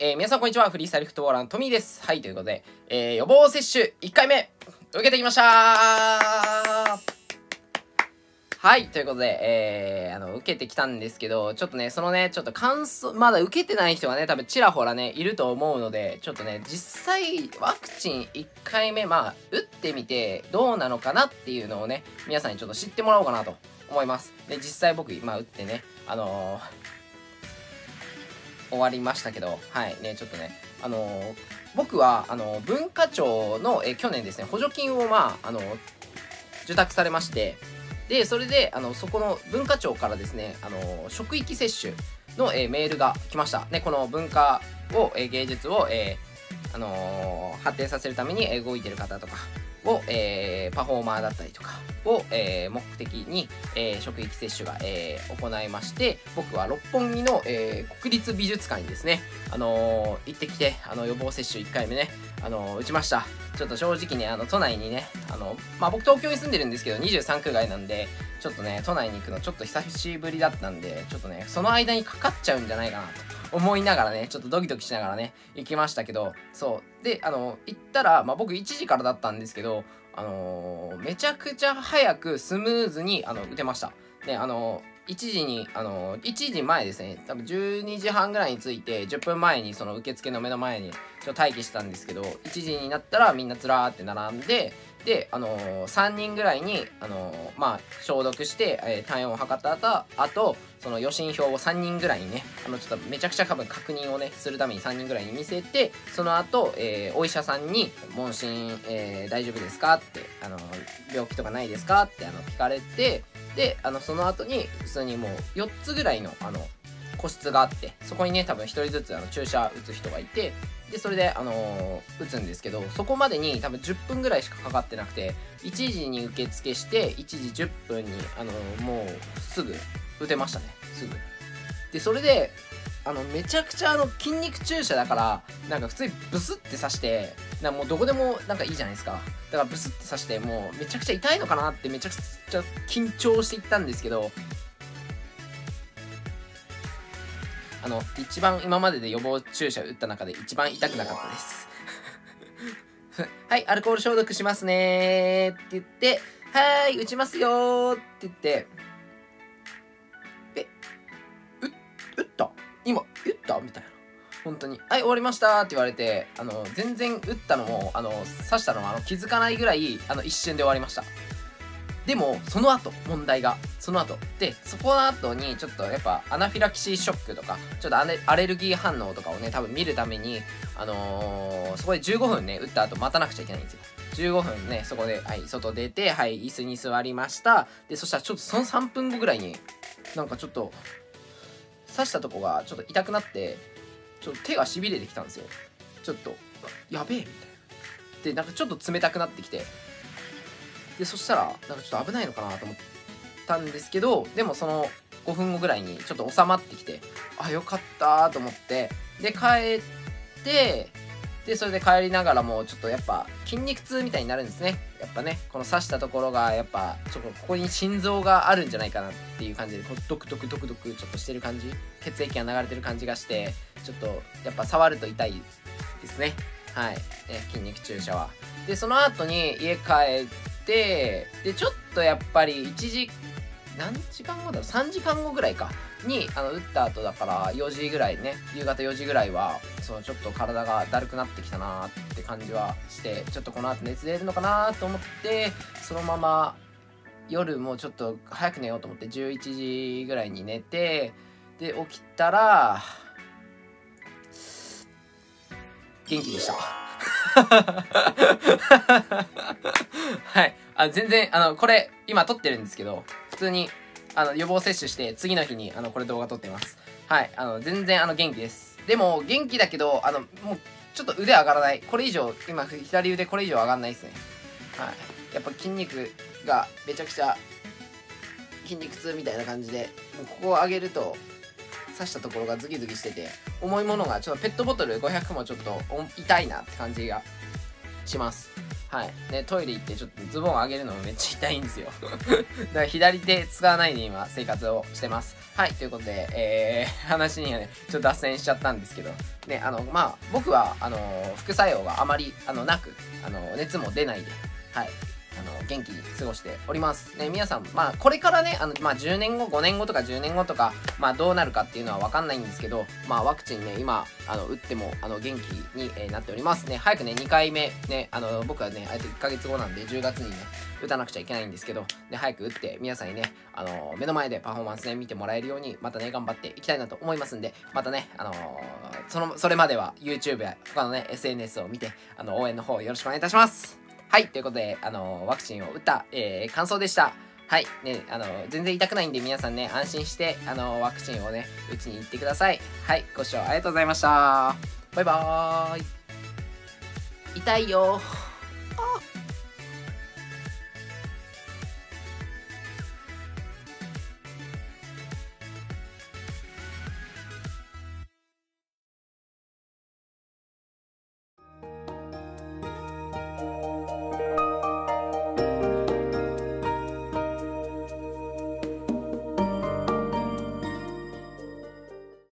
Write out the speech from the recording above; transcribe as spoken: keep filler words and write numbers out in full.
えー、皆さんこんにちは。フリースタイルフットボーラーのトミーです。はい、ということで、えー、予防接種いっかいめ、受けてきましたー。はい、ということで、えー、あの、受けてきたんですけど、ちょっとね、そのね、ちょっと感想、まだ受けてない人がね、多分ちらほらね、いると思うので、ちょっとね、実際、ワクチンいっかいめ、まあ、打ってみて、どうなのかなっていうのをね、皆さんにちょっと知ってもらおうかなと思います。で、実際僕、今、打ってね、あのー、終わりましたけど、はいね、ちょっとね、あのー、僕は、あのー、文化庁の、えー、去年ですね、補助金を、まあ、あのー、受託されまして、で、それで、あの、そこの文化庁からですね、あの、職域接種の、えー、メールが来ました。ね、この文化を、えー、芸術を、えー、あのー、発展させるために、えー、動いてる方とかを、えー、パフォーマーだったりとかを、えー、目的に、えー、職域接種が、えー、行いまして、僕は六本木の、えー、国立美術館にですね、あのー、行ってきて、あの、予防接種いっかいめね、あのー、打ちました。ちょっと正直ね、あの、都内にね、あの、まあ、僕東京に住んでるんですけど、にじゅうさんくがいなんで、ちょっとね、都内に行くのちょっと久しぶりだったんで、ちょっとね、その間にかかっちゃうんじゃないかなと思いながらね、ちょっとドキドキしながらね、行きましたけど、そう。で、あの、行ったら、まあ、僕いちじからだったんですけど、あのー、めちゃくちゃ早くスムーズに、あの、打てました。ね、あのー、いちじに、あのー、いちじまえですね、多分じゅうにじはんぐらいに着いて、じゅっぷんまえにその受付の目の前にちょっと待機してたんですけど、いちじになったらみんなずらーって並んで、で、あのー、さんにんぐらいに、あのー、まあ、消毒して、えー、体温を測った後、あと、その予診票をさんにんぐらいにね、あの、ちょっとめちゃくちゃ多分確認をね、するためにさんにんぐらいに見せて、その後、えー、お医者さんに、問診、えー、大丈夫ですかって、あのー、病気とかないですかって、あの、聞かれて、で、あの、その後に、普通にもうよっつぐらいの、あの、個室があって、そこにね、多分ひとりずつあの注射打つ人がいて、で、それで、あのー、打つんですけど、そこまでに多分じゅっぷんぐらいしかかかってなくて、いちじに受付して、いちじじゅっぷんに、あのー、もう、すぐ、打てましたね。すぐ。で、それで、あの、めちゃくちゃあの、筋肉注射だから、なんか普通にブスって刺して、なんかもうどこでもなんかいいじゃないですか。だからブスって刺して、もうめちゃくちゃ痛いのかなってめちゃくちゃ緊張していったんですけど、あの、一番今までで予防注射打った中で一番痛くなかったです。はい、アルコール消毒しますねーって言って、はーい、打ちますよーって言って、え、う、打った今、打ったみたいな。本当に。はい、終わりましたって言われて、あの、全然打ったのも、あの、刺したのも、あの、気づかないぐらい、あの、一瞬で終わりました。でも、その後、問題が。その後。で、そこの後に、ちょっとやっぱ、アナフィラキシーショックとか、ちょっとアレアレルギー反応とかをね、多分見るために、あのー、そこでじゅうごふんね、打った後待たなくちゃいけないんですよ。じゅうごふんね、そこで、はい、外出て、はい、椅子に座りました。で、そしたらちょっとそのさんぷんごぐらいに、なんかちょっと、刺したとこがちょっと痛くなって、ちょっと手がしびれてきたんですよ。ちょっと、やべえみたいな。で、なんかちょっと冷たくなってきて、で、そしたら、なんかちょっと危ないのかなと思ったんですけど、でもそのごふんごぐらいにちょっと収まってきて、あ、よかったと思って、で、帰って、で、それで帰りながらも、ちょっとやっぱ筋肉痛みたいになるんですね。やっぱね、この刺したところが、やっぱ、ちょっとここに心臓があるんじゃないかなっていう感じで、こうドクドクドクドクちょっとしてる感じ、血液が流れてる感じがして、ちょっとやっぱ触ると痛いですね。はい。ね、筋肉注射は。で、その後に家帰って、で、ちょっとやっぱりいちじ、何時間後だろう ?さん 時間後ぐらいか。に、あの、打った後だからよじぐらいね、夕方よじぐらいは、そのちょっと体がだるくなってきたなーって感じはして、ちょっとこの後熱出るのかなーと思って、そのまま夜もちょっと早く寝ようと思ってじゅういちじぐらいに寝て、で、起きたら、元気でした。はい。あ、全然、あの、これ、今撮ってるんですけど、普通に、あの、予防接種して、次の日に、あの、これ動画撮ってます。はい。あの、全然、あの、元気です。でも、元気だけど、あの、もう、ちょっと腕上がらない。これ以上、今、左腕これ以上上がんないですね。はい。やっぱ筋肉がめちゃくちゃ、筋肉痛みたいな感じで、もうここを上げると、刺したところがズキズキしてて、重いものが、ちょっとペットボトルごひゃくもちょっと痛いなって感じがします。 はい。ね、トイレ行ってちょっとズボン上げるのもめっちゃ痛いんですよ。だから左手使わないで今生活をしてます。はい。ということで、えー、話にはね、ちょっと脱線しちゃったんですけど、ね、あの、まあ、僕は、あの、副作用があまり、あの、なく、あの、熱も出ないで、はい。あの、元気に過ごしております。ね、皆さん、まあ、これからね、あの、まあ、じゅうねんご、ごねんごとかじゅうねんごとか、まあ、どうなるかっていうのはわかんないんですけど、まあ、ワクチンね、今、あの、打っても、あの、元気に、えーなっておりますね。早くね、にかいめ、ね、あの、僕はね、あえていっかげつごなんで、じゅうがつにね、打たなくちゃいけないんですけど、ね、早く打って、皆さんにね、あの、目の前でパフォーマンスね、見てもらえるように、またね、頑張っていきたいなと思いますんで、またね、あのーその、それまでは YouTube や他のね、エスエヌエス を見て、あの、応援の方よろしくお願いいたします。はい、ということで、あの、ワクチンを打った、えー、感想でした。はい、ね、あの、全然痛くないんで、皆さんね、安心して、あの、ワクチンをね、打ちに行ってください。はい、ご視聴ありがとうございました。バイバーイ。痛いよー。あ